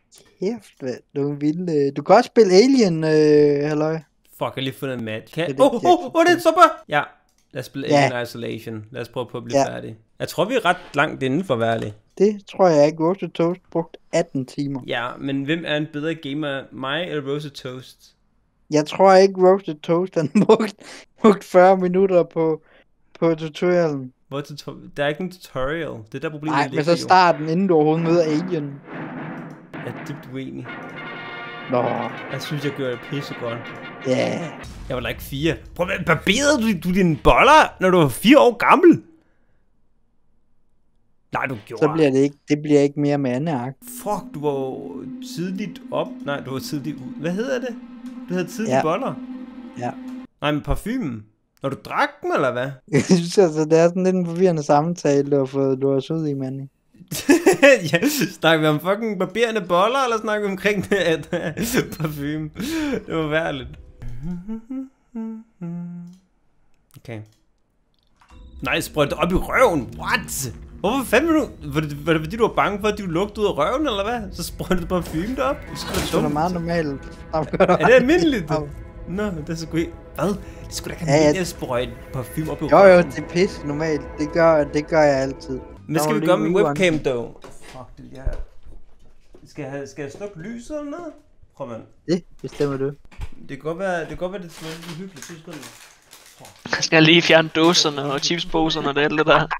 Kæft, hvad du vil. Du kan også spille Alien, halløj. Fuck, jeg har lige fundet en match. Det er Det er super! Ja, lad os spille Ja. Alien Isolation. Lad os prøve på at blive færdige. Jeg tror, vi er ret langt inden for værlig. Det tror jeg ikke. Roasted Toast brugt 18 timer. Ja, men hvem er en bedre gamer? Mig eller Roasted Toast? Jeg tror ikke, Roasted Toast han brugt 40 minutter på tutorialen. Der er ikke en tutorial. Det er der problemet. Nej, men så starten, inden du overhovedet møder Alien. Jeg er dybt uenig. Nå. Jeg synes, jeg gør det pisse godt. Ja. Yeah. Jeg var like 4. Prøv at barberede du dine boller, når du var 4 år gammel? Nej, du gjorde. Så bliver det bliver ikke mere med andet ark. Fuck, du var jo tidligt op. Nej, du var tidligt ud. Hvad hedder det? Du havde tidlige boller. Ja. Nej, men parfumen. Når du drak dem, eller hvad? Jeg synes altså, det er sådan lidt en forvirrende samtale, du har fået låst ud i, mand. Ja, snakker vi om fucking barberende boller, eller snakker vi omkring det, at parfume? Det var værligt. Okay. Nej, sprøjt op i røven. What? Hvorfor fanden vil du? Var det fordi du var bange for, at du lugtede ud af røven, eller hvad? Så sprøjtede du parfume derop? Det er meget normalt. Er det almindeligt? Nå, det er sgu ikke. Hvad? Det skulle da ikke have almindeligt at sprøjte parfume op i røven. Jo, det er pisse normalt. Det gør jeg altid. Hvad skal vi gøre med webcam, dog? Fuck, det er... Skal jeg slukke lyset eller noget? Prøv, mand. Det bestemmer du. Det kan godt være, det er lidt hyggeligt. Jeg skal lige fjerne dåserne og chipsposerne og det alt det der.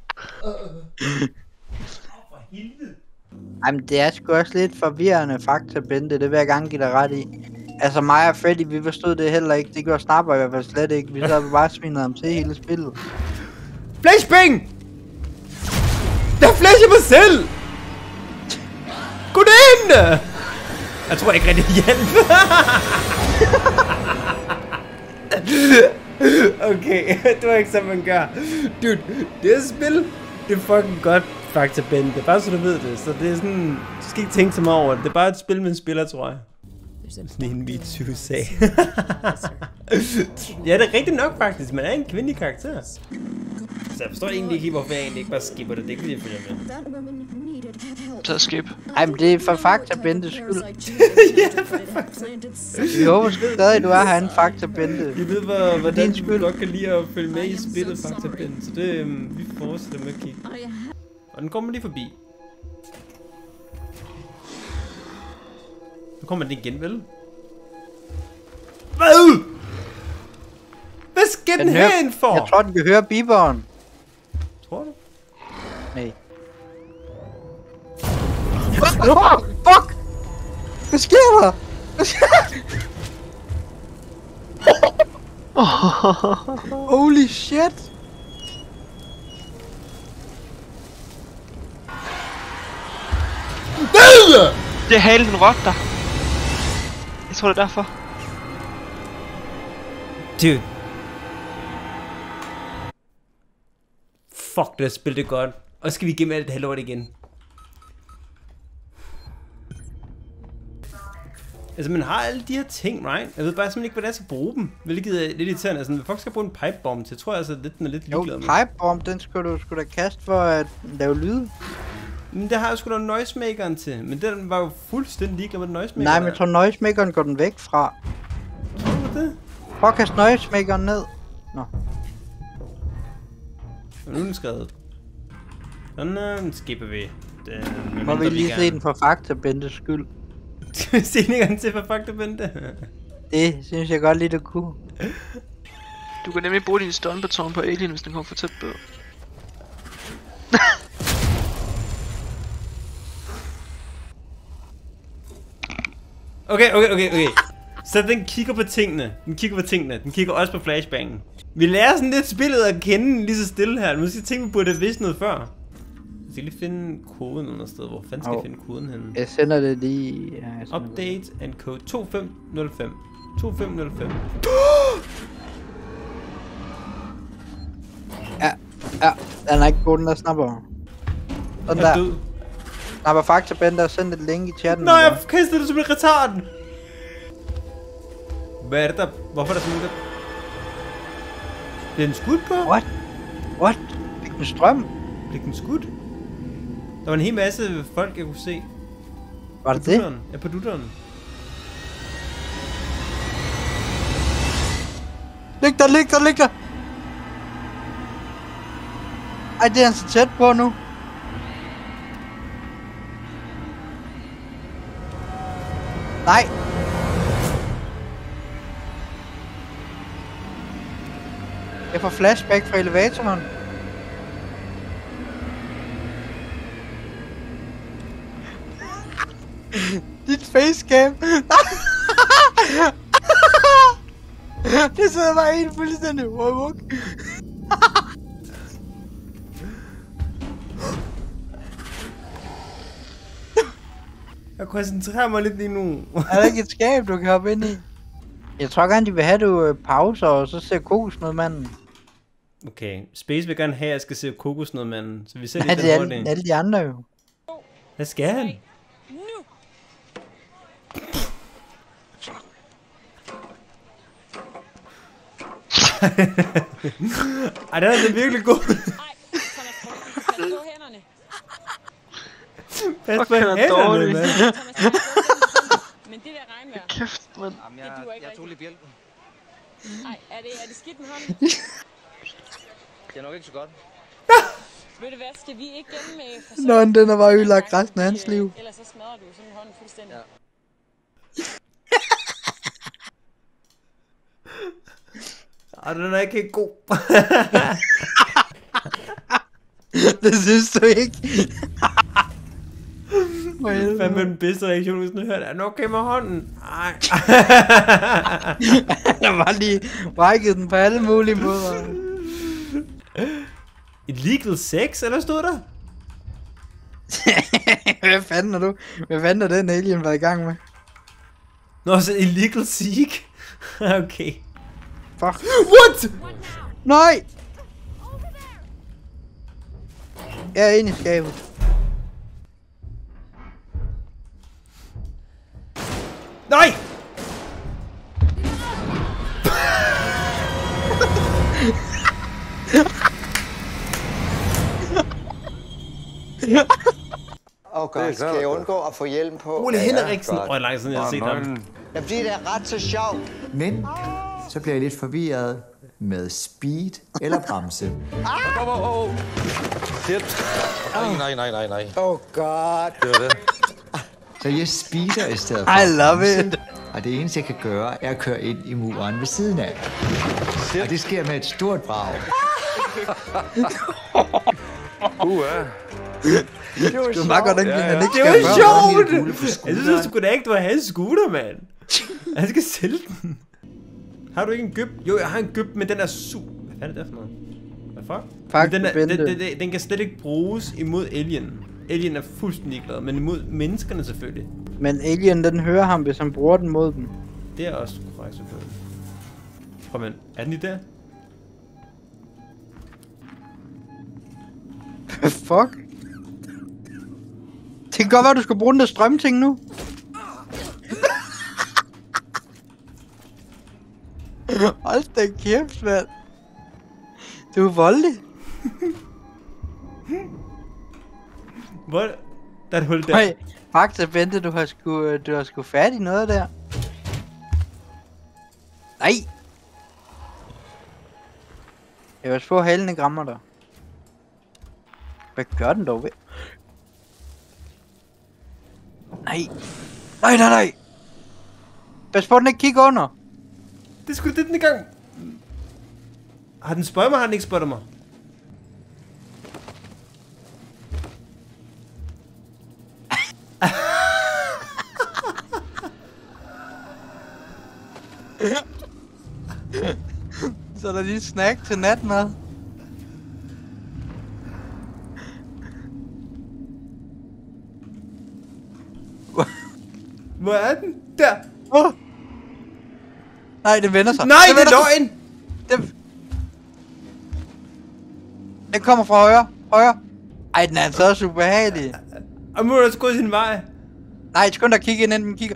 Jamen, det er sgu også lidt forvirrende fakta, Bente. Det vil jeg gerne give dig ret i. Altså, mig og Freddy, vi forstod det heller ikke. Det gjorde Snapper i hvert fald slet ikke. Vi så bare svinede ham til hele spillet. Flashbang! Jeg flasher mig selv! Gå ind! Jeg tror ikke rigtig hjælp. Okay, det var ikke sådan man gør. Dude, det er spil. Det er fucking godt, Fakta Ben. Det er bare så du ved det. Så det er sådan, du skal ikke tænke så meget over det. Det er bare et spil med en spiller, tror jeg. Sådan en V2 sag. Ja, det er rigtigt nok faktisk. Man er en kvindelig karakter. Så jeg forstår egentlig ikke, hvorfor jeg egentlig ikke bare skipper det. Det er ikke fordi jeg følger med. Så skip. Ej, men det er for Fakta Bentes skyld. Ja, for Fakta. Vi håber stadig, du er herinde, Fakta Bente. Vi ved, hvordan du godt kan lide at følge med i spillet, Fakta Ben. Så det, vi fortsætter med at kigge. Og den kommer lige forbi. Nu kommer den igen, vel? Hvad? Hvad skal den hen for? Jeg tror, den kan høre biberen. Tror du? Nej. Fuck! Hvad sker der? Holy shit! Det er halen, den råbte dig. Jeg tror, det er derfor. Dude. Fuck, det har spillet det godt. Og så skal vi igennem alt det her lort igen. Altså, man har alle de her ting, right? Jeg ved bare simpelthen ikke, hvordan jeg skal bruge dem. Hvilket er lidt irriterende. Altså, hvad folk skal bruge en pipebomb til? Jeg tror altså, den er lidt ligeglad med. Jo, pipebomb, den skulle du da kaste for at lave lyd. Men det har jeg sgu da noisemakeren til. Men den var jo fuldstændig ligeglad med noisemakeren. Nej, men jeg tror noisemakeren går den væk fra. Tror du det? Prøv at kaste noisemakeren ned. Nå. Nu er den skrevet. Sådan skipper vi. Må vi lige se den for Fakta Bentes skyld. Skal vi se den igen til for Fakta Bente? Det synes jeg godt lige, du kunne. Du kan nemlig bruge din stun-baton på Alien, hvis den kommer for tæt på. Okay. Så den kigger på tingene. Den kigger også på flashbangen. Vi lærer sådan lidt spillet at kende lige så stille her. Nu skal jeg tænke, vi burde have vidst noget før. Jeg skal lige finde koden under sted. Hvor fanden skal jeg finde koden henne? Jeg sender det lige... Ja, Update and code 2505. 2505. Ja, den er ikke god, den der snapper. Sådan der. Død. Snapper Fakta Bente og send et link i chatten. Nej, jeg kastede det som en retarden. Hvad er det der? Hvorfor er der sådan noget? Bliver den skudt på? What? Fik den strøm? Blev den skudt? Der var en hel masse folk, jeg kunne se. Var det det? Ja, på dutteren. Lig der! Ej, det er han så tæt på nu. Nej. Jeg får flashback fra elevatoren. Dit facecam. Det sidder bare helt fuldstændig woke. Jeg koncentrerer mig lidt lige nu. Er der ikke et skab, du kan hoppe ind i? Jeg tror gerne, de vil have, du pauser, og så ser kokosnødmanden. Okay, Space vil gerne have, at jeg skal se kokosnødmanden, så vi ser Nej, lidt det er den hurtigt. alle de andre jo. Hvad skal han? Ej, den er altså virkelig god. Pas på hænderne, mand. Men det der regnvejr. Kæft, mand. Jeg tog lige bjælken. Ej, er det skidt med hånden? Det er nok ikke så godt. Ved du hvad, skal vi ikke gennem med... Nå, den er bare ødelagt resten af hans liv. Ellers så smadrer du sådan hånden fuldstændig. Ja. Ej, den er ikke helt god. Det synes du ikke? Hvad med den bedste reaktion, hvis du hørte? Er den okay med hånden? Ej. Jeg var lige brækket den på alle mulige måder. Illegal sex, eller stod der? Hvad fanden er du? Hvad fanden er den alien været i gang med? Nå, så illegal seek. Okay. Fuck. What? Nej! Jeg er inde i skabet. Nej! Okay, skal jeg undgå at få hjelm på? Ole Henriksen. Åh, lang siden jeg har set ham. Jamen, det er ret så sjovt. Men så bliver jeg lidt forvirret med speed eller bremse. Shit. Nej. Oh god. Det var det. Så jeg speeder i stedet for I love bremse, it. og det eneste jeg kan gøre er at køre ind i muren ved siden af. Shit. Og det sker med et stort brag. Du er meget godt, at han ikke Det skal var gøre. sjovt! Jeg synes sgu da ikke, du har hans scooter, mand. Han skal sælge den. Har du ikke en gyp? Jo, jeg har en gyp, men den er super... Hvad fanden er det for noget? Hvad fuck? Fuck, Men den kan slet ikke bruges imod alien. Alien er fuldstændig glad, men imod menneskerne selvfølgelig. Men alien, den hører ham, hvis han bruger den mod dem. Det er også korrekt selvfølgelig. Prøv, men er den i der? Fuck. Det kan godt være, du skal bruge den der strømting nu. Hold da kæft, mand. Du er voldelig. Hvor? Der er et hul der. Nej, faktisk, Bente, du har sgu fat i noget der. Nej. Jeg vil få halen grammer der. Hvad gør den dog ved? Nej. Pas på, den ikke kigger under. Det skulle det den gang. Har den spottet mig, har den ikke spottet mig? Så er der lige snack til natmad. Hvor er den? Der! Nej, det vender sig. Nej, det er løgn! Den kommer fra højre. Ej, den er altså også ubehagelig. Og nu er der gået sin vej. Nej, skynd dig at kigge ind, inden den kigger.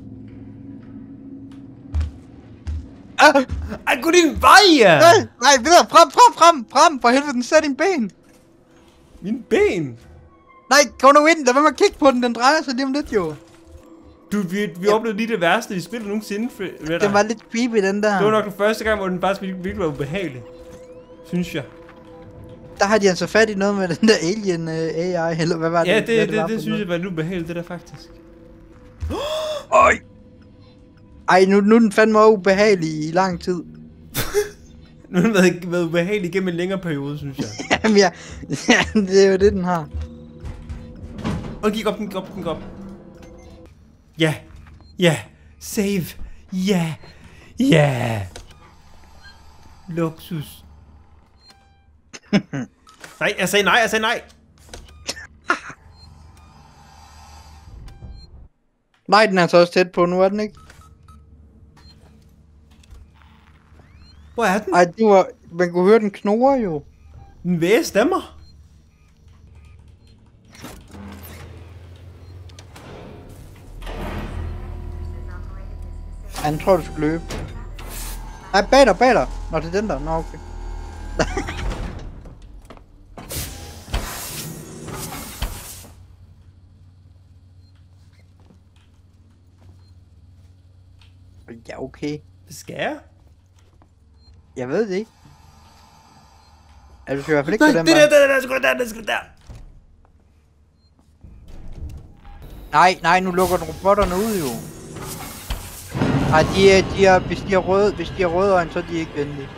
Ej, gå din vej, ja! Nej, videre, frem, for helvede, den sætter dine ben. Mine ben? Nej, gå nu ind, lad være med at kigge på den drejer sig lige om lidt, jo. Vi oplevede lige det værste, vi spillede nogensinde, Redder. Den var lidt creepy, den der. Det var nok den første gang, hvor den faktisk virkelig var ubehagelig. Synes jeg. Der har de altså fat i noget med den der alien AI, eller hvad var det? Ja, det synes jeg var lidt ubehageligt, det der faktisk. Øj! Ej, nu er den fandme ubehagelig i lang tid. Nu har den været ubehagelig gennem en længere periode, synes jeg. Jamen ja, det er jo det, den har. Og den gik op. Ja. Ja. Save. Ja. Ja. Luksus. Nej, jeg sagde nej. Nej, den er så også tæt på nu, er den ikke? Hvor er den? Ej, man kunne høre den knurre jo. Den væge stemmer. Han tror, du skal løbe. Nej, bag dig. Nå, det er den der. Nå, okay. Ja, okay. Skal jeg? Jeg ved det ikke. Du skal i hvert fald ikke Nej, på den det skal der. Nej, nu lukker den robotterne ud jo. Nej, hvis de har røde øjne, så er de ikke venlige.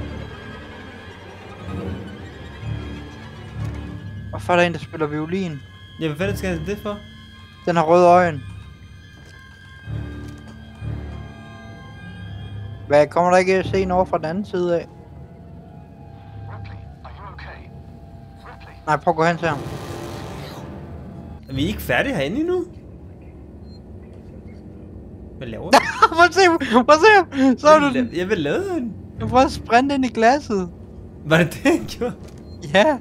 Hvorfor er der en, der spiller violin? Ja, hvad fanden skal jeg det for? Den har røde øjne. Hvad, kommer der ikke se over fra den anden side af? Nej, prøv at gå hen til ham. Er vi ikke færdige herinde endnu? Hvad laver du? Prøv at se ham! Så er du den. Jeg vil lave den. Du prøver at sprinte ind i glasset. Var det det, jeg gjorde? Ja.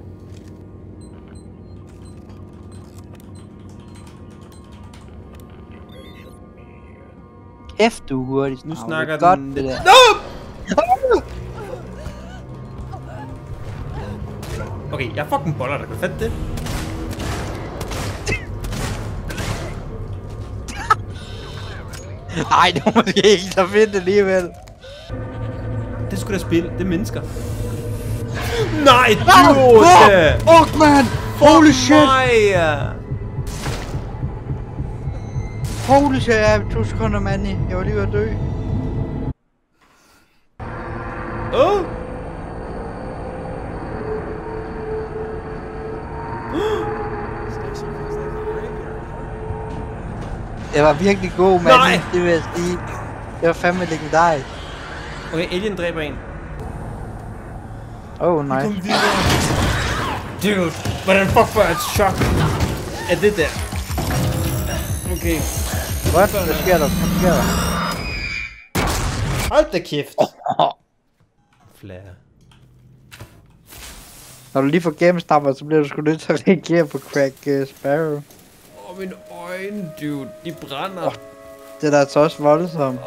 Kæft, du er hurtigt. Nu snakker godt, den... det der. No! Okay, jeg er fucking boller, der kan fatte det. Nej, det var måske ikke så fedt alligevel. Det skulle da spille, det er mennesker. Nej, dude! Fuck, man! Holy shit! Holy shit, jeg er 2 sekunder, Manny. Jeg var lige ved at dø. Det var virkelig god, Manny. Det vil jeg sige. Det var fandme legendarisk. Okay, alien dræber en. Oh, nice. Dude, hvordan fuck var et chok af det der? Okay. What? Hvad sker der? Hold da kæft. Flare. Når du lige får gennemsnapper, så bliver du sgu nødt til at reagere på Crack Sparrow. Mine øjne, dude. De brænder. Det der er så også voldsomt.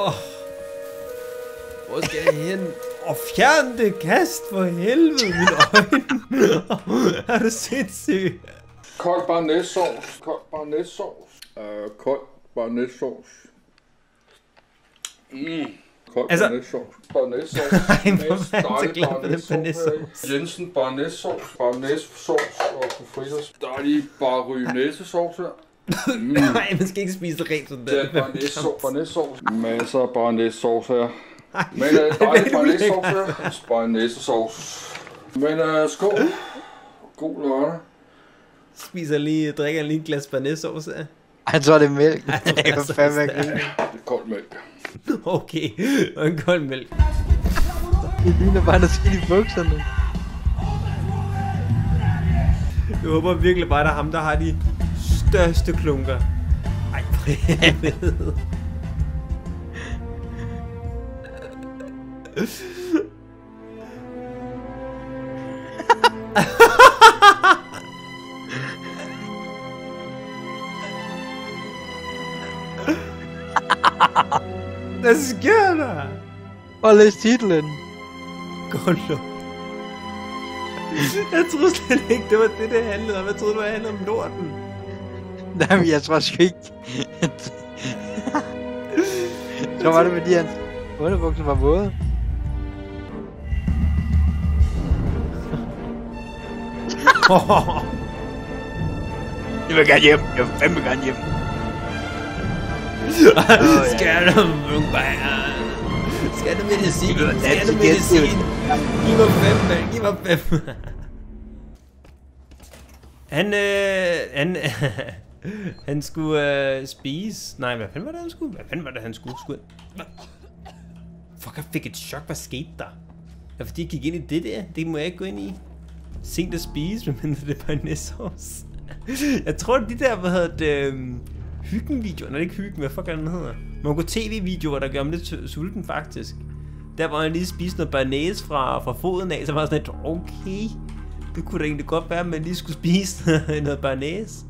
Hvor skal jeg hen? Fjern det, kast for helvede, mine øjne. Er du sindssyg? Kold barnæssauce. Kold barnæssauce. Kold Altså... barnæssauce. Ej, hvor fanden så glad for den barnæssauce. Jensen barnæssauce. Barnæssauce og fritters. Dejlig barnæssauce her. Nej, man skal ikke spise det rent sådan der. Det er barnæssauce. Masser af barnæssauce her. Men dejlig barnæssauce her. Barnæssauce. Men skål. God lørdag. Drikker lige et glas barnæssauce af. Jeg tror det er mælk. Jeg kan fandme ikke lide. Det er kold mælk. Okay, og en kold mælk. Det ligner bare noget skidt i bukserne. Jeg håber virkelig bare, at der er ham, der har de største klunker. Ej, for helvede. Hvad sker der? Og læs titlen. Grundlov. Jeg troede slet ikke, det var det handlede om. Jeg troede, det handlede om lorten. Nej, men jeg tror sgu ikke. Så var det fordi hans underbukser var våde. Jeg vil gerne hjem. Jeg vil fandme gerne hjem. Skal du medicin? Skal du medicin? Giv mig 5, mand. Giv mig 5. Han skulle spise. Nej, hvad fanden var det, han skulle? Hvad fanden var det, han skulle? Fuck, jeg fik et chok. Hvad skete der? Ja, fordi jeg gik ind i det der. Det må jeg ikke gå ind i. Sent at spise, medmindre det er næsehårs. Jeg tror, de der, hvad hedder det, hyggen-videoer. Nej, det er ikke hyggen, hvad fuck er den hedder? Man går tv-videoer, der gør ham lidt sulten, faktisk. Der var han lige spiste noget bearnaise fra foden af, så var sådan lidt, okay. Det kunne da egentlig godt være, at man lige skulle spise noget bearnaise.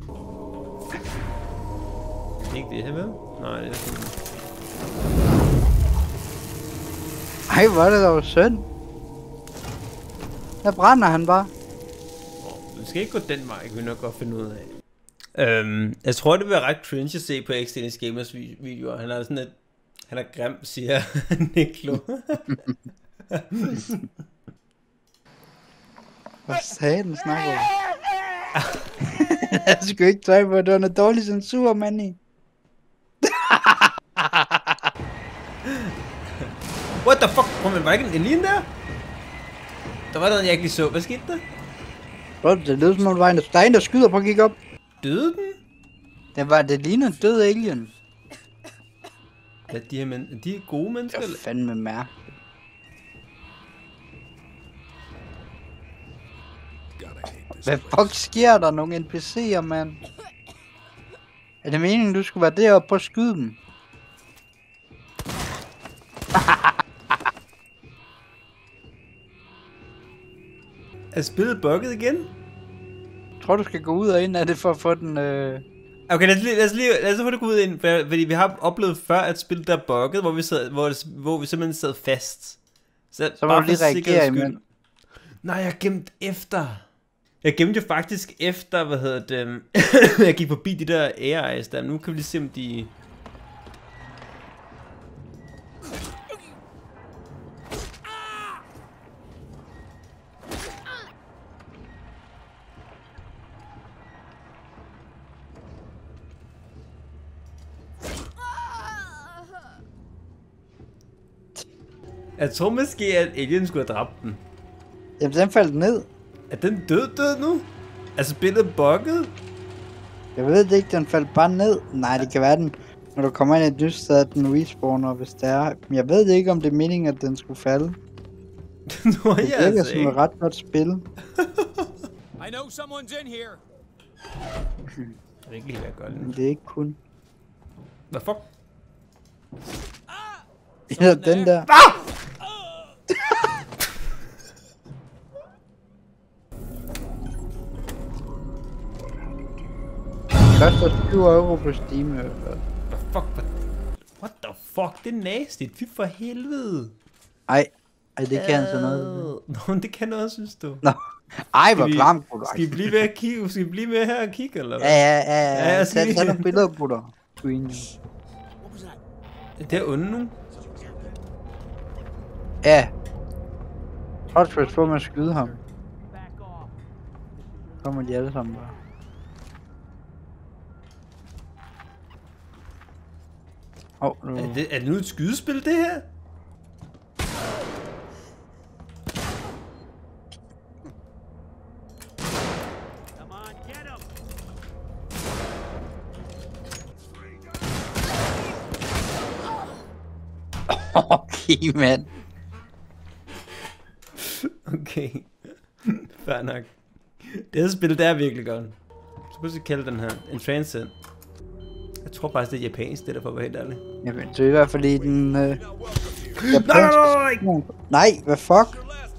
Ikke det her, vel? Nej, det er sådan. Ej, hvor er det dog synd. Der brænder han bare. Vi skal ikke gå den vej, kan vi nok godt finde ud af. Jeg tror, det bliver ret cringe at se på Extended Gamers videoer. Han er sådan et... Han er grim, siger Niklo. Hvad satan snakker du? Jeg skulle ikke tøj på, det var noget dårlig censur, Manny. What the fuck? Var ikke en alien der? Der var noget, jeg ikke lige så. Hvad skete der? Det lød som om, der er en, der skyder på at kigge op. Døde den? Det ligner en død alien. Ja, de er gode mennesker. Det er fandme mærke. Hvad fuck sker der? Nogle NPC'er, mand? Er det meningen, du skulle være deroppe på at skyde dem? Er spillet bugget igen? Jeg tror, du skal gå ud og ind af det for at få den... Okay, lad os få det gå ud ind, fordi vi har oplevet før, at spillet der bugget, hvor vi simpelthen sad fast. Så må du lige reagere imellem. Nej, jeg gemte efter. Jeg gemte jo faktisk efter, hvad hedder det, jeg gik forbi de der AI's der. Nu kan vi lige se, om de... Jeg tror måske, at alien skulle have dræbt den. Jamen, den faldt ned. Er den død nu? Altså, spillet bugget? Jeg ved det ikke, den faldt bare ned. Nej, det kan være den. Når du kommer ind i et nyt sted, at den respawner, hvis det er. Men jeg ved det ikke, om det er meningen, at den skulle falde. Nu er det jeg virker altså som ikke. et ret godt spil. I know someone's in here. Jeg ved ikke lige, hvad jeg gør Men det er ikke kun. Hvad fuck? Ja, den der. Koster 20 euro på Steam. Hvad fuck? What the fuck? Det er nasty. Fy for helvede. Ej, det kan altså noget. Nå, det kan noget, synes du? Nå. Ej, hvor klamt, bruder. Skal I blive ved at kigge? Skal I blive ved her og kigge, eller hvad? Ja. Tag nogle billeder, bruder. Det er onde nu. Ja. Trods for at få med at skyde ham. Kommer de alle sammen bare. Nu. Er det nu et skydespil, det her? Okay, mand. Okay. Fair nok. Det her spil, det er virkelig godt. Så pludselig kalde den her en Transcend. Jeg tror faktisk, det er japansk, det der for at være helt ærlig. Jamen, det er i hvert fald i den... Nej, hvad fuck?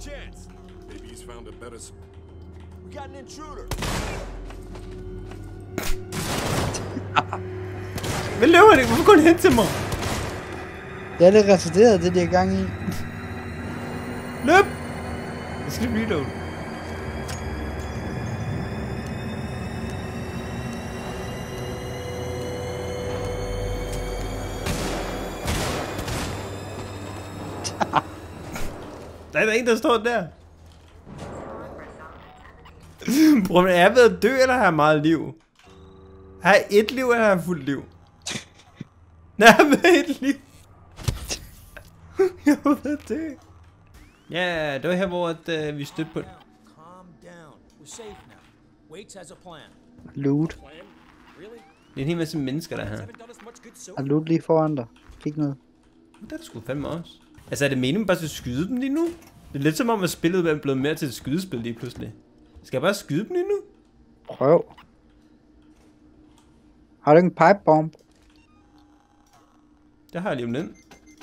Hvad laver det? Hvorfor går det hen til mig? Jeg er lidt retarderet, det de er gang i. Løb! Jeg skal lige reload. Nej, der er en, der står der. Bror, er jeg ved at dø, eller har jeg meget liv? Har jeg et liv, eller har jeg fuldt liv? Nej, jeg har et liv. Jeg er ved at dø. Ja, det var her, hvor vi stødte på. Loot. Det er en hel masse mennesker, der er her. Er loot lige foran dig? Kig ned. Det er det sgu fandme også. Altså, er det meningen bare at skyde dem lige nu? Det er lidt som om, at spillet er blevet mere til et skydespil lige pludselig. Skal jeg bare skyde dem lige nu? Prøv. Har du ikke en pipe bomb? Det har jeg lige om den.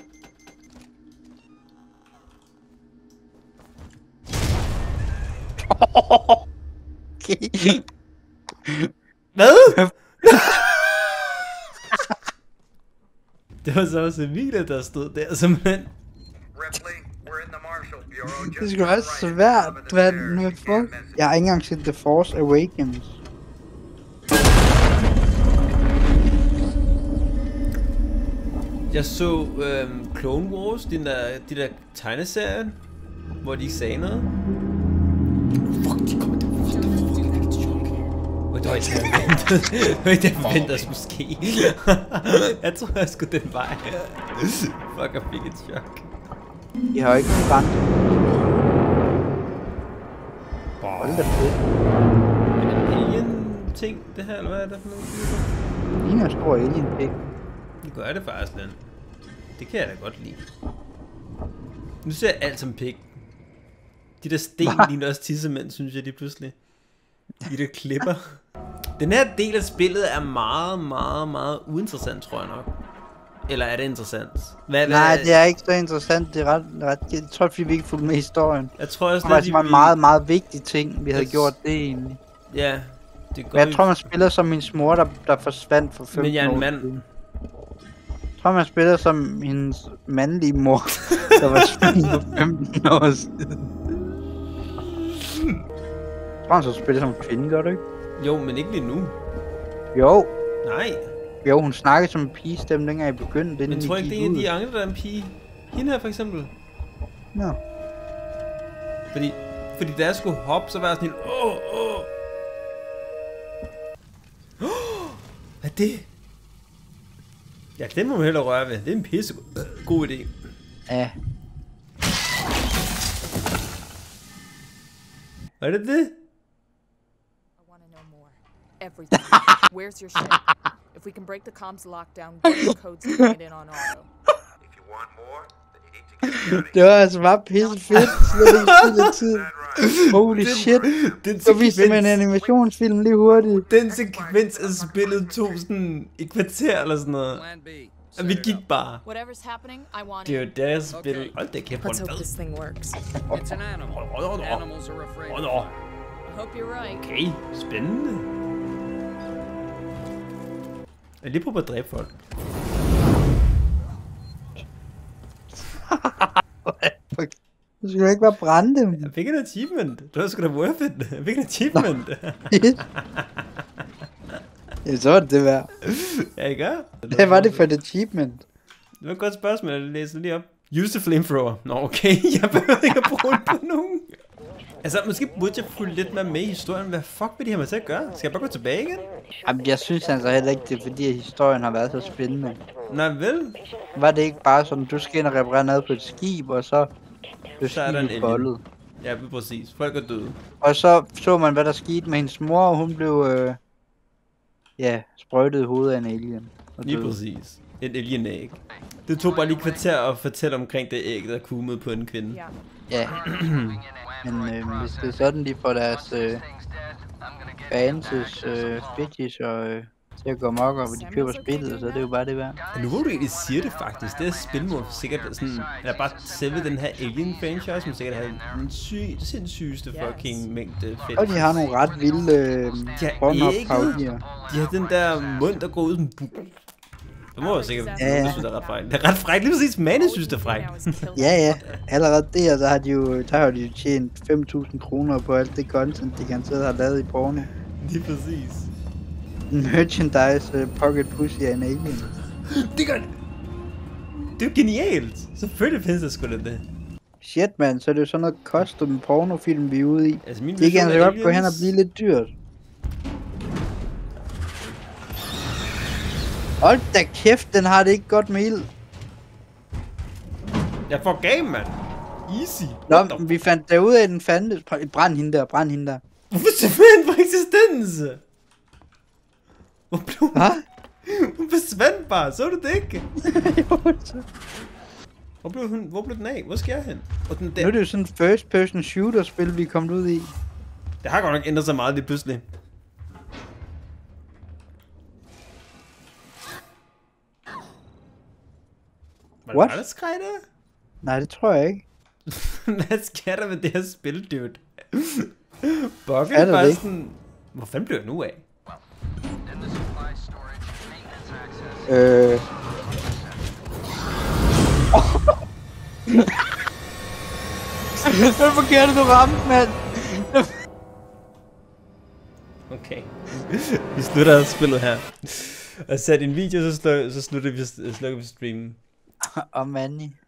Okay. Hvad? Det var så også Emilie, der stod der simpelthen. Det skulle være svært, hvad nu fuck? Jeg har ikke engang set The Force Awakens. Jeg så Clone Wars, de der tegneserier, hvor de ikke sagde noget. Fuck, de kommer til. Det var ikke det, jeg ventede. Det var ikke det, jeg forventede, der skulle ske. Jeg tror, jeg skulle den vej. Fuck, jeg fik et chok. I har ikke nogen brand. Hold da fedt. Er det en alien-ting, det her, eller hvad er det for noget? Det ligner en stor alien-pik. Det gør det faktisk, Land. Det kan jeg da godt lide. Nu ser jeg alt som pik. De der sten ligner også tissemænd, synes jeg lige pludselig. De der klipper. Den her del af spillet er meget, meget, meget uinteressant, tror jeg nok. Eller er det interessant? Nej, det er ikke så interessant. Det er ret jeg tror, fordi vi ikke fulgte med i historien. Jeg tror også, det var en meget, meget vigtig ting, vi havde gjort det egentlig. Ja, det går. Jeg tror, man spiller som min mor, der forsvandt for 15 år. Men jeg er en mand. Jeg tror, man spiller som hendes mandlige mor, der var forsvandt for 15 år siden. Jeg tror, han så spiller som kvinde, gør du ikke? Jo, men ikke lige nu. Jo. Nej. Jo, hun snakkede som en pigestemme, dengang jeg begyndte. Men tror ikke, det er en af de andre, der er en pige? Hende her for eksempel. Nå. Fordi da jeg skulle hoppe, så var jeg sådan en... Hvad er det? Ja, det må man hellere røre ved. Det er en pisse god idé. Ja. Hvad er det? Everything. Where's your ship? If we can break the comms lockdown, get the codes and bring it in on auto. If you want more, then you need to get me out of here. Det var altså bare pisse fedt. Holy shit. Så viste man en animationsfilm lige hurtigt. Den sekvens af spillet tog sådan et kvarter eller sådan noget. Og vi gik bare. Whatever's happening, I want Det er jo deres spil. Hold da kæft, Let's hope this thing works. It's an animal. Animals are afraid. I hope you're right. Okay, spændende. Jeg lige prøver at dræbe folk. Du skal jo ikke bare brænde dem. Jeg fik en achievement. Det var sgu da worth it. Jeg fik en achievement. Ja, så var det værd. Ja, ikke? Hvad var det for et achievement? Det var et godt spørgsmål, jeg læste lige op. Use the flamethrower. Nå, okay. Jeg behøver ikke at bruge det på nogen. Altså, måske burde jeg følge lidt mere med i historien. Hvad fuck vil de have mig til at gøre? Skal jeg bare gå tilbage igen? Jamen, jeg synes altså heller ikke, det er fordi, at historien har været så spændende. Nej, vel? Var det ikke bare sådan, du skal ind og reparere noget på et skib, og så blev skibet bollet? Ja, præcis. Folk er døde. Og så man, hvad der skete med hendes mor, og hun blev, sprøjtet i hovedet af en alien. Lige præcis. Et alien-æg. Det tog bare lige kvarter at fortælle omkring det æg, der kumede på en kvinde. Ja. Men hvis det er sådan, de får deres fans' bitches og til at gå mok op, og de køber spillet, så det er jo bare det værd. Nu hvor du egentlig siger det faktisk, det her spil må sikkert sådan, eller bare selve den her Alien-franchise, må sikkert have den sindssygeste fucking mængde fedt. Og de har nogle ret vilde Pornhub-parodier. De har den der mund, der går ud som det må jeg sikkert synes, det er ret frækt. Det er ret frækt, lige præcis. Mane synes, det er frækt. Ja. Allerede der, så har de jo tjent 5.000 kroner på alt det content, de kan sidde og have lavet i porno. Lige præcis. Merchandise pocket pussy af en alien. Det gør det. Det er jo genialt. Selvfølgelig findes der sgu da det. Shit, mand, så er det jo sådan noget custom pornofilm, vi er ude i. Altså, min det kan altså godt gå hen og aliens. blive lidt dyrt. Hold da kæft, den har det ikke godt med ild. Jeg får game, mand. Easy. Nå, men vi fandt der ud af, at den fandtes. Brænd hende der, brænd hende der. Hvorfor forsvandt for eksistens? Hvor blev hun? Hun forsvandt bare, så du det ikke? Hvor blev den af? Hvor skal jeg hen? Og den der. Nu er det jo sådan en first person shooter spil, vi er kommet ud i. Det har godt nok ændret sig meget lige pludselig. What? Var der skreg der? Nej, det tror jeg ikke. Hvad sker der med det her spil, dude? Bukken Er der bare det? sådan... Hvor fanden blev jeg nu af? Hvad forkert du ramte, mand? Okay. Vi slutter spillet her. Og sat en video, så slukker vi streamen. Og Manny.